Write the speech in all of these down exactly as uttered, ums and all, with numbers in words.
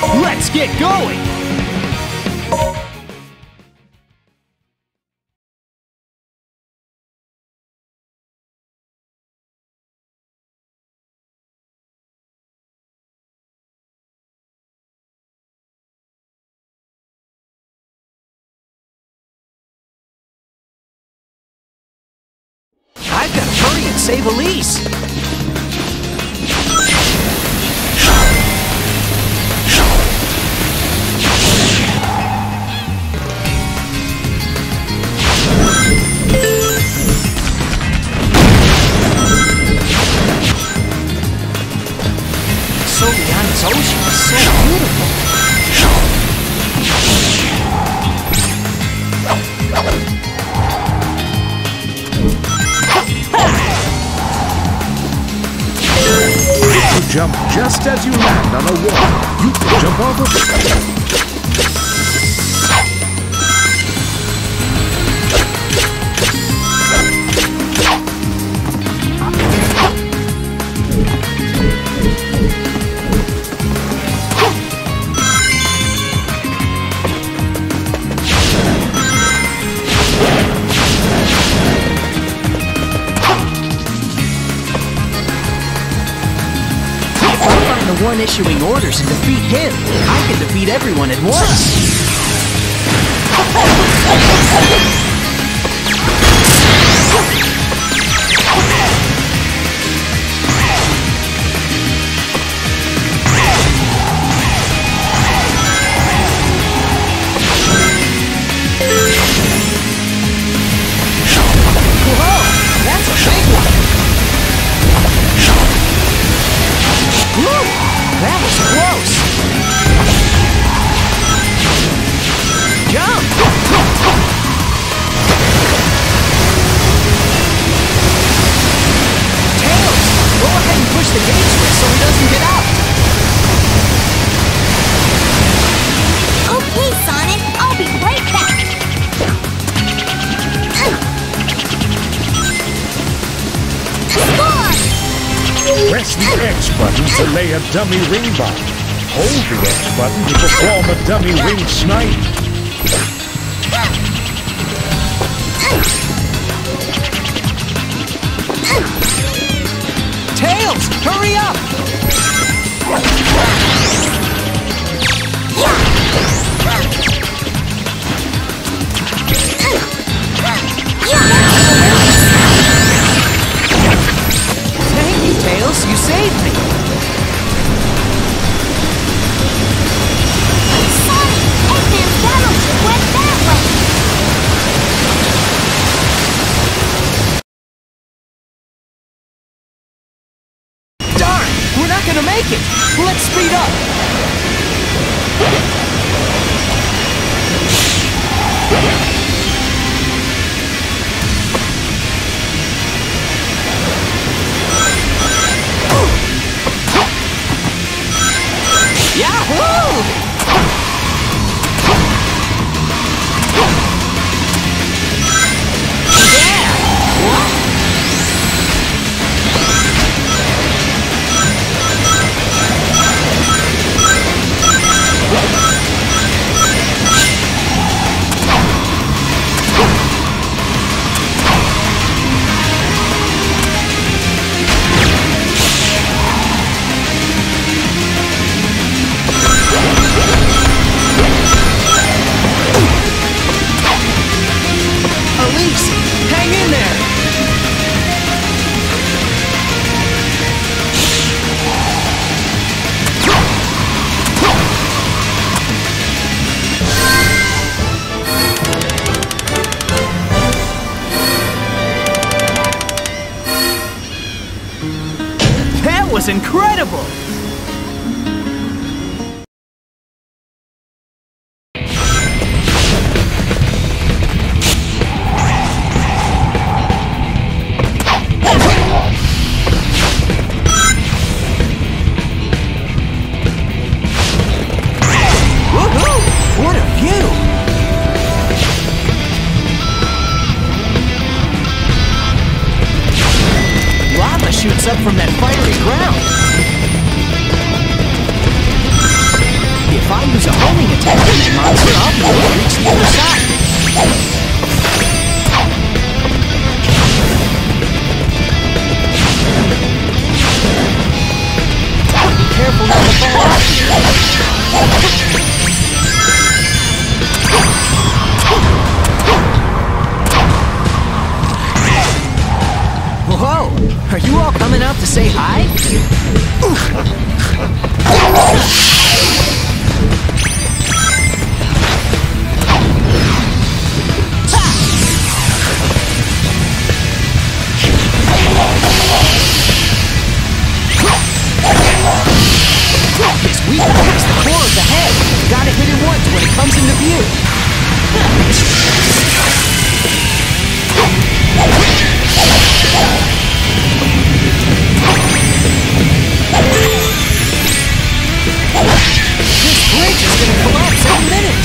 Let's get going! I've got to hurry and save Elise! Soleanna's ocean is so beautiful! You jump just as you land on a wall. You can jump off of it. The one issuing orders and defeat him, I can defeat everyone at once. Whoa, that's a big one. Woo! That was close! Jump! Tails! Go ahead and push the gate switch so he doesn't get out! Okay, Sonic, I'll be right back! Score! Press the X button to lay a dummy ring bomb. Hold the X button to perform a dummy ring snipe. Tails! Hurry up! Thank you, Tails. You saved me. Sonic, Eggman's battleship went that way! Darn! We're not gonna make it! Let's speed up! Yahoo! Yeah! What? Elise, hang in there! That was incredible! Up from that fiery ground. If protect from that monster, I'll be able to reach the other side. Be careful not to fall off here. Whoa! Are you all coming out to say hi? This weapon hits the core of the head. Gotta hit it once when it comes into view. This bridge is gonna collapse any minute.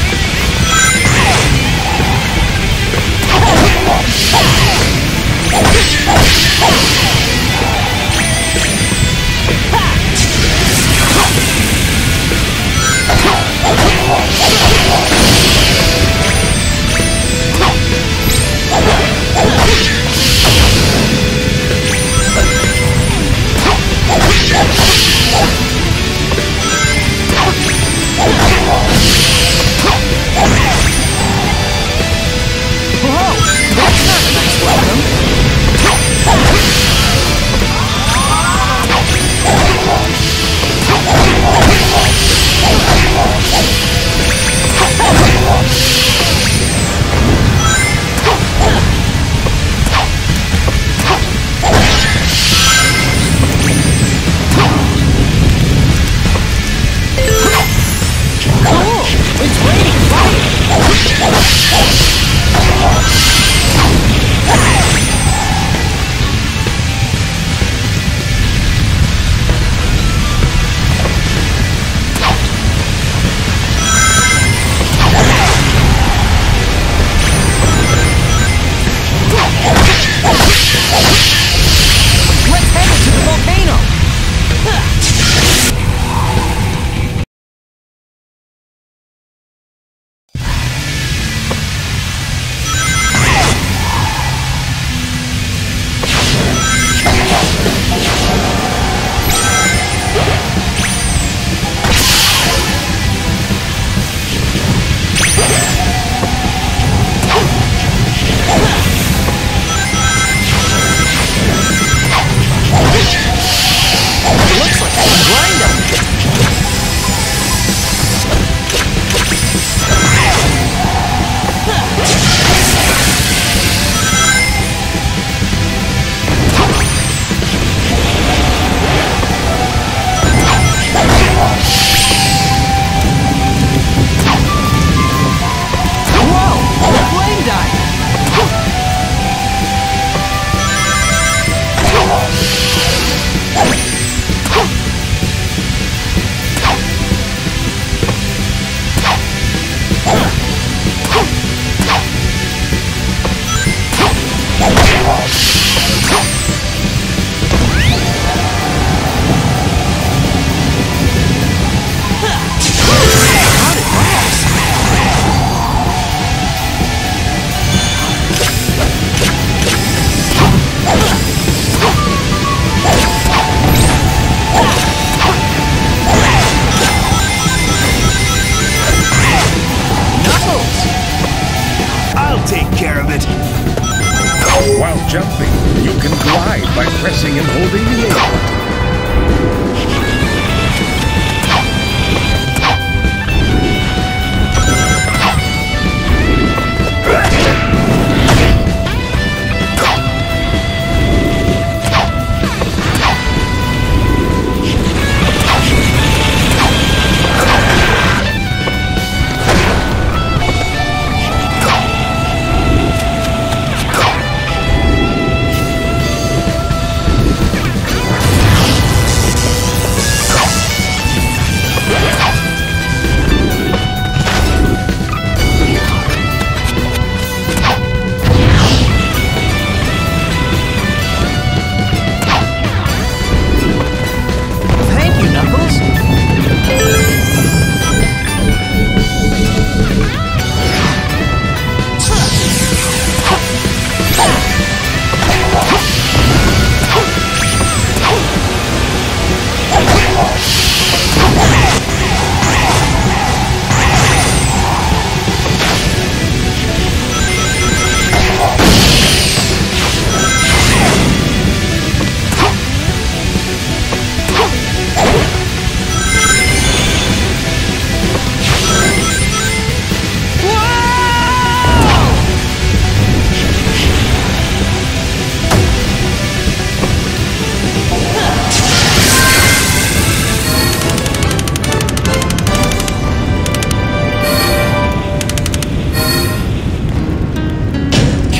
While jumping, you can glide by pressing and holding the A button.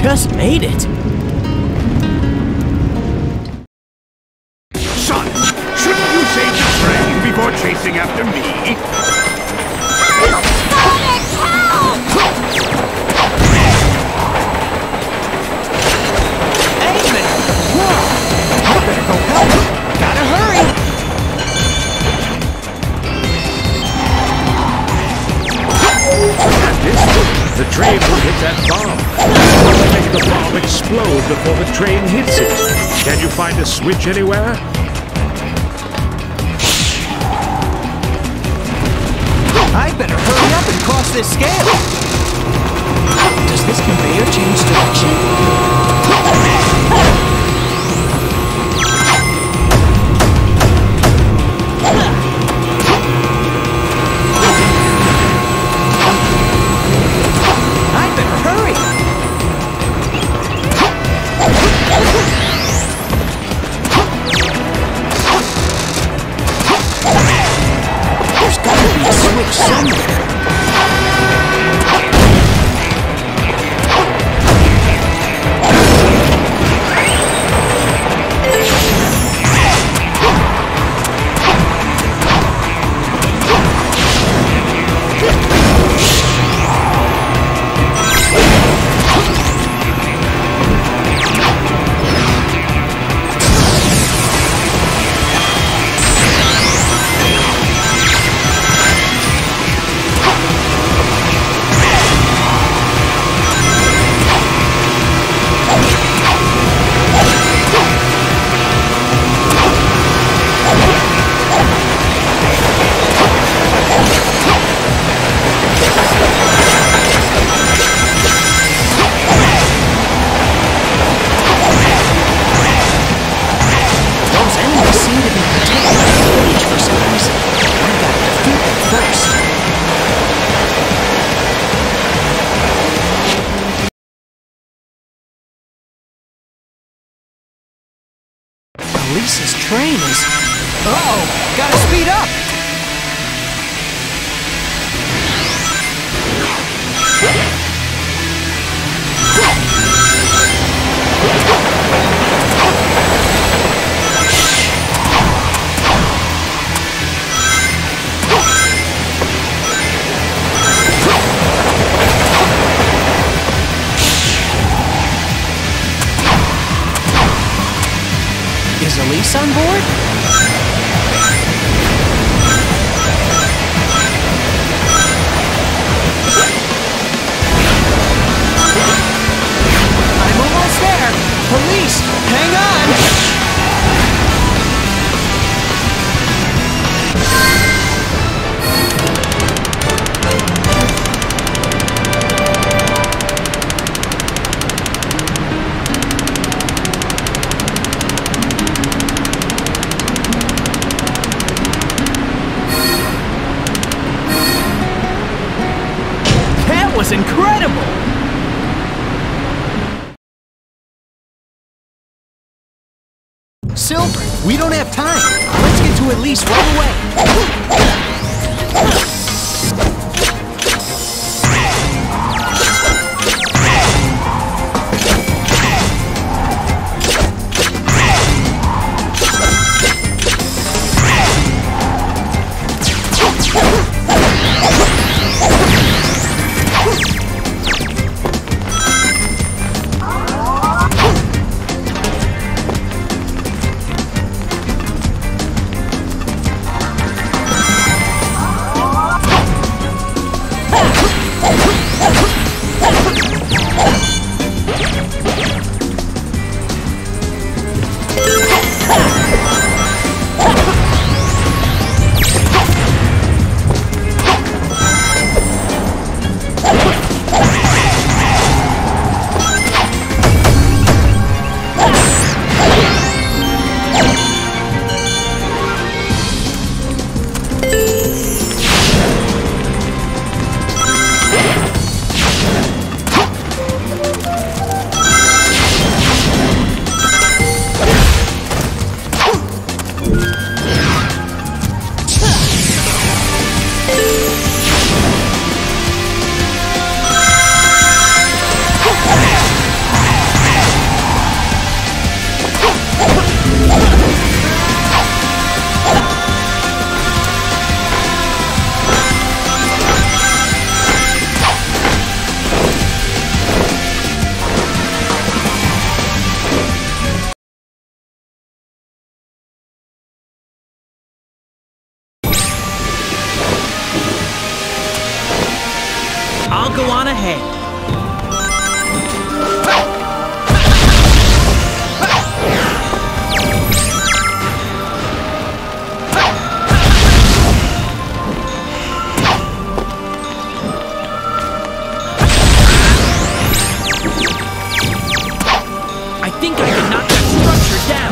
just made it. Son, shouldn't you save the train before chasing after me? Help! Sonic, help! Eggman! Whoa! I better go help him. Gotta hurry! At this point, the train will hit that bomb. Make the bomb explode before the train hits it. Can you find a switch anywhere? I better hurry up and cross this scale. Does this conveyor change direction? I better hurry. There's gotta be a switch somewhere. Lisa's train is... Uh-oh! Gotta speed up! Is Elise on board? I'm almost there! Police, hang on! That was incredible! Silver, we don't have time. Let's get to Elise right away. I'll go on ahead. I think I can knock that structure down.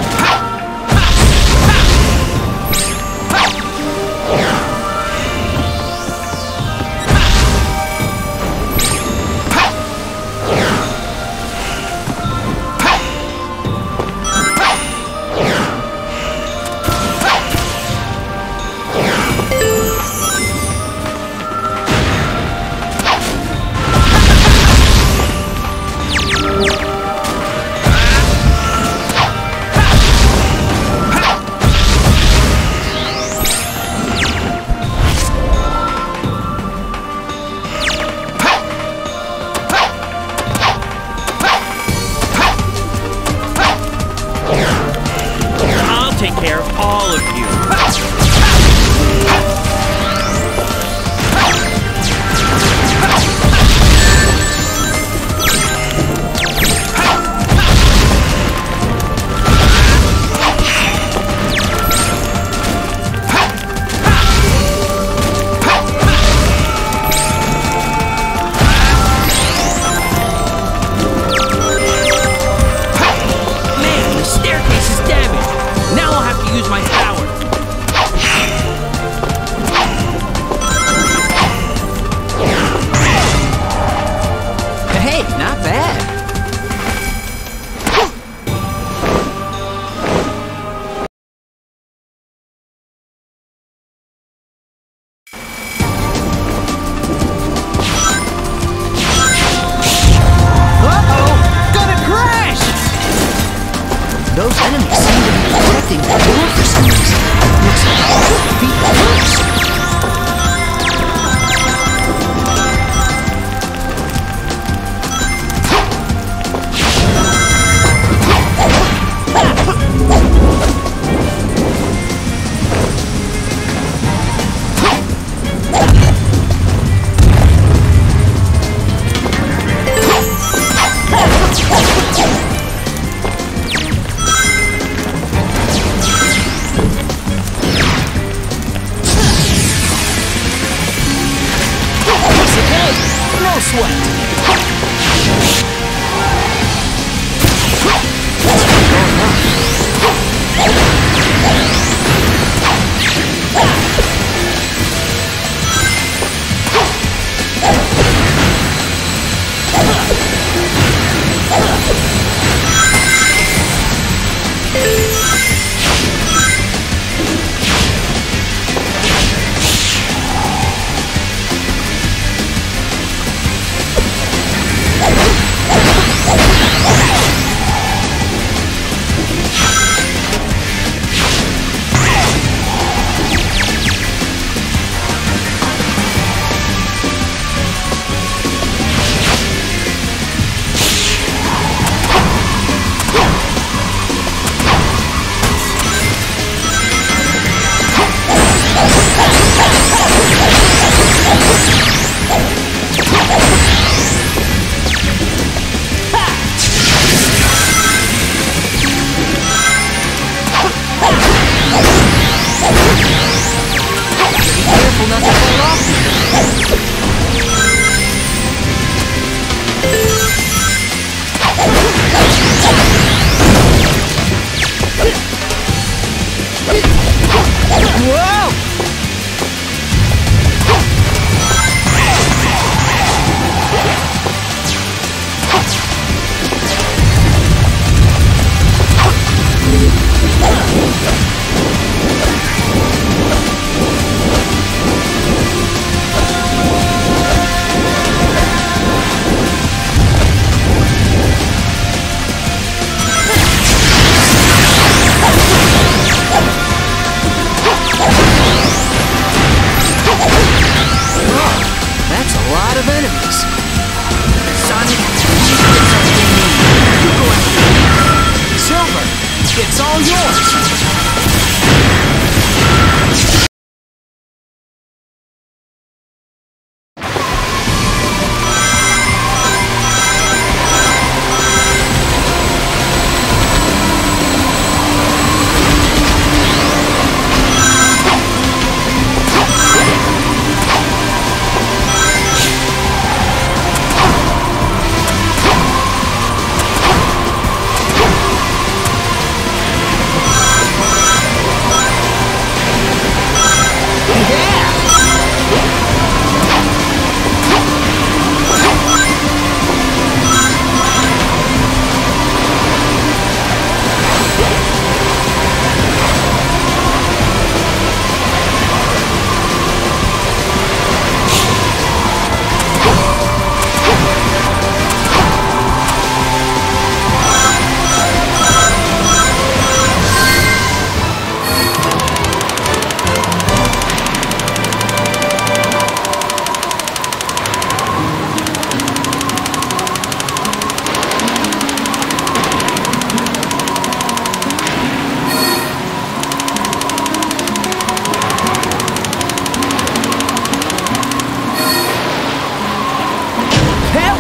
Take care of all of you. Man, the staircase is damaged. Now I'll have to use my power. Hey, not bad. Uh-oh! Gonna crash! Those enemies seem to be protecting the door for some reason. Looks like I should defeat them first. No sweat.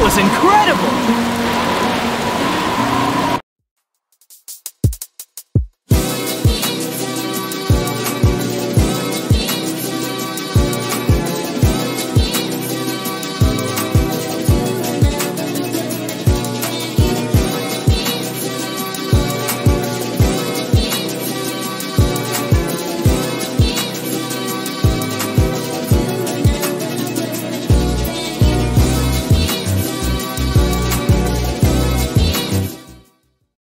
was incredible!